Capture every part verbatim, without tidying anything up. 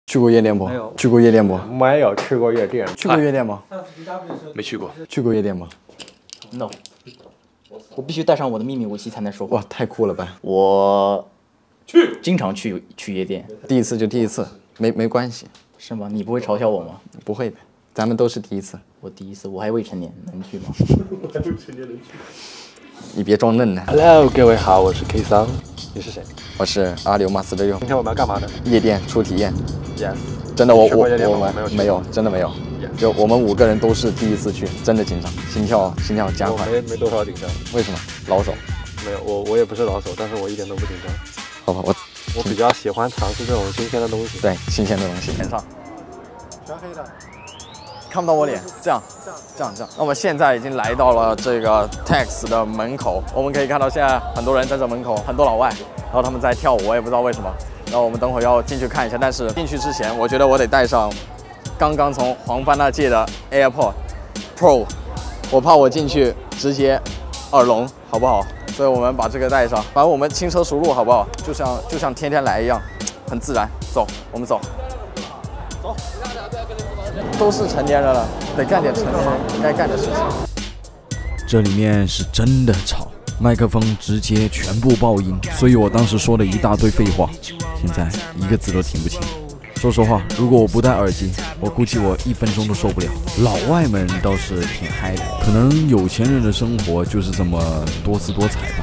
去过夜店不？ 没有。 去过夜店不？ 没有去过夜店。 去过夜店吗？ 没去过。 去过夜店吗 ？No。我必须带上我的秘密武器才能说话。 哇，太酷了吧！ 我去，经常去去夜店。 第一次就第一次，没没关系。 是吗？你不会嘲笑我吗？ 不会的，咱们都是第一次。 我第一次，我还未成年，能去吗？ 我还未成年能去。 你别装嫩呢。 Hello， 各位好，我是 K 桑，你是谁？ 我是阿刘马四六六。 今天我们要干嘛呢？ 夜店初体验。 Yes。 真的，我我我们没有，真的没有。就我们五个人都是第一次去，真的紧张，心跳心跳加快。 没没多少紧张。 为什么？老手。 没有，我我也不是老手，但是我一点都不紧张。 好吧，我我比较喜欢尝试这种新鲜的东西。 对，新鲜的东西。脸上。 全黑的。 看不到我脸，这样，这样，这样。那我们现在已经来到了这个 Tex 的门口，我们可以看到现在很多人在这门口，很多老外，然后他们在跳舞，我也不知道为什么。然后我们等会儿要进去看一下，但是进去之前，我觉得我得带上刚刚从黄帆那借的 AirPod Pro， 我怕我进去直接耳聋，好不好？所以我们把这个带上，反正我们轻车熟路，好不好？就像就像天天来一样，很自然。走，我们走。走。都是成年人了，得干点成年人应该干的事情。 这里面是真的吵，麦克风直接全部爆音，所以我当时说了一大堆废话，现在一个字都听不清。说实话，如果我不戴耳机，我估计我一分钟都受不了。老外们倒是挺嗨的，可能有钱人的生活就是这么多姿多彩吧。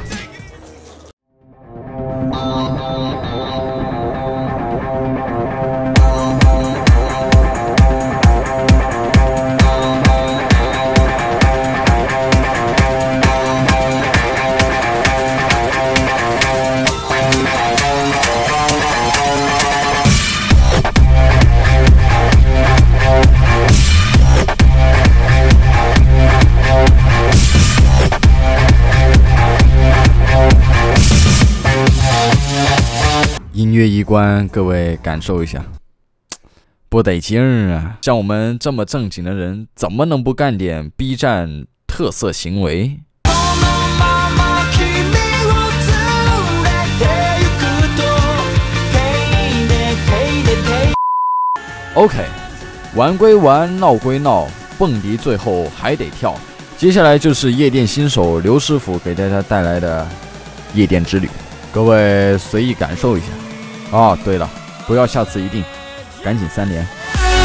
音乐一关，各位感受一下，不得劲儿啊！像我们这么正经的人，怎么能不干点 B 站特色行为 ？OK， 玩归玩，闹归闹，蹦迪最后还得跳。接下来就是夜店新手刘师傅给大家带来的夜店之旅，各位随意感受一下。哦，对了，不要下次一定，赶紧三连。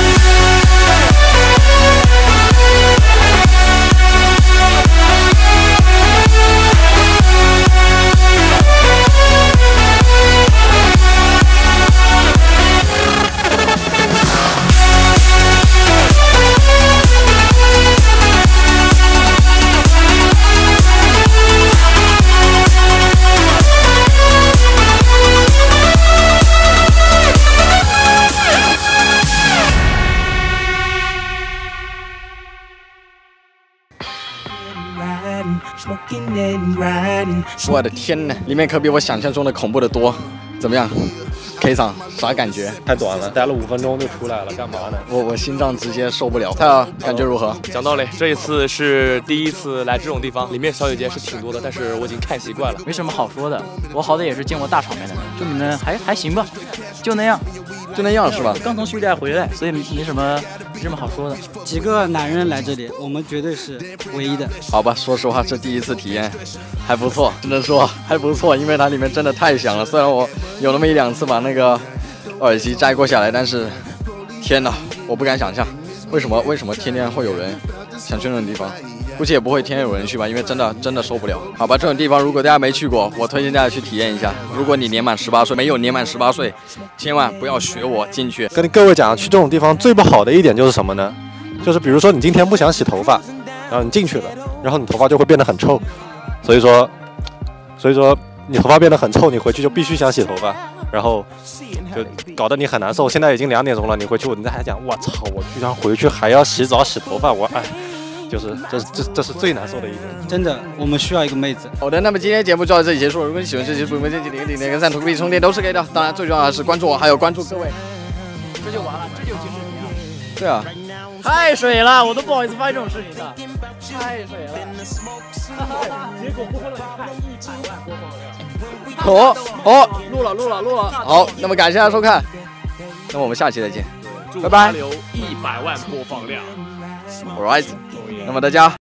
我的天哪，里面可比我想象中的恐怖的多。怎么样 ，K 桑，啥感觉？ 太短了，待了五分钟就出来了，干嘛呢？ 我我心脏直接受不了。他感觉如何？ 讲道理，这一次是第一次来这种地方，里面小姐姐是挺多的，但是我已经看习惯了， 没什么好说的。我好歹也是见过大场面的人，就你们还还行吧，就那样。 就那样是吧？ 刚从叙利亚回来，所以没什么没什么好说的。 几个男人来这里，我们绝对是唯一的。 好吧，说实话，这第一次体验还不错，只能说还不错，因为它里面真的太响了。虽然我有那么一两次把那个耳机摘过下来，但是天哪，我不敢想象，为什么为什么天天会有人想去那种地方？估计也不会天天有人去吧，因为真的真的受不了。好吧，这种地方如果大家没去过，我推荐大家去体验一下。如果你年满十八岁，没有年满十八岁，千万不要学我进去。 跟各位讲，去这种地方最不好的一点就是什么呢？就是比如说你今天不想洗头发，然后你进去了，然后你头发就会变得很臭，所以说，所以说你头发变得很臭，你回去就必须想洗头发，然后就搞得你很难受。现在已经两点钟了，你回去你再还讲，我操，我居然回去还要洗澡洗头发，我哎。就是这这这是最难受的一点， 真的，我们需要一个妹子。 好的，那么今天节目就到这里结束了。如果你喜欢这期，不用忘记点个点、点个赞、投个币、充电都是可以的。当然，最重要的是关注我，还有关注各位。 这就完了，这就结束了。 对啊， 太水了，我都不好意思发这种视频了，太水了。结果播了一百万播放量。 好，好，录了，录了，录了。好，那么感谢大家收看。 那么我们下期再见， 祝拜拜他留一百万播放量。 Alright，那么大家。